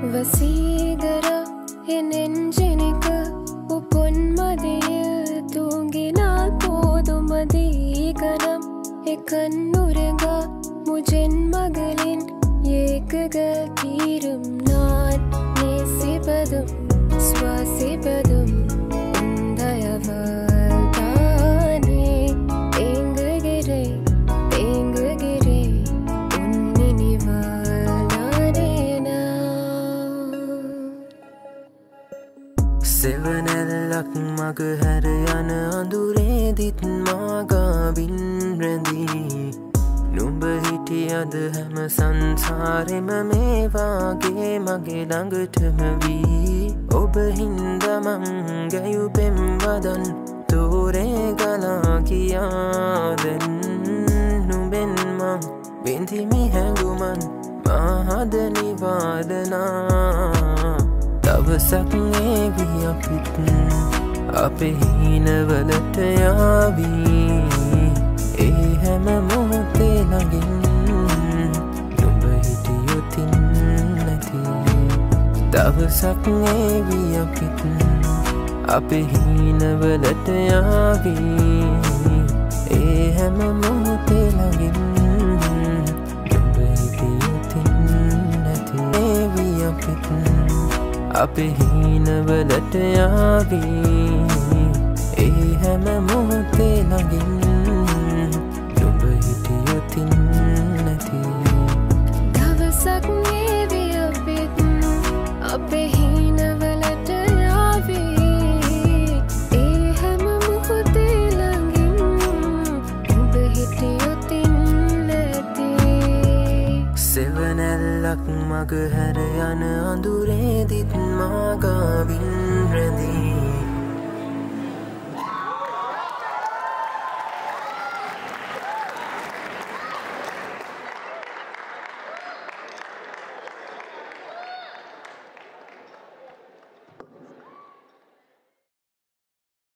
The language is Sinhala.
வசீகர என் நெஞ்சினிக்கு பொன்மதியில் தூங்கினால் போதும் அதீகனம் கண்ணுறங்க முஜென் மகளின் ஏக்குகள் தீரும் நான் நேசிப்பதும் சுவாசிப்பதும் உந்தயவால் தானே ஏங்குகிறேன் ஏங்குகிறேன் உன் நினைவால் நானேனா සෙවනැල්ලක් මග හැර යන අඳුරේදිත් මාගාවින් රැඳී නුඹ හිටියද හැම සංසාරෙම මේ වාගේ මගේ ළඟටම වී ඔබ හින්දා මං ගැයුපෙම් වදන් තෝරේ ගලා ගියා දැන් නුඹෙන් මං විඳිමි හැඟුමන් මහද නිවාදනා දවසක් ඒවි අපිත් අපේ හීනවලට යාවී ඒ හැම මොහොතේ ළඟින් නුඹ හිටියොතින් නැති දවසක් ඒවි අපිත් අපේ හීනවලට යාවී ඒ හැම මොහොතේ ළඟින් නුඹ හිටියොතින් නැති ඒවි අපිත් අපේ හීනවලට යාවී ඒ හැම මොහොතේ ළඟින් නුඹ හිටියොතින් නැති දවසක් ඒවි අපිත් අපේ හීනවලට යාවී ඒ හැම මොහොතේ ළඟින් නුඹ හිටියොතින් නැති සෙවනැල්ලක් මග හැර යන අඳුරේදිත් මාගාවින් රැඳී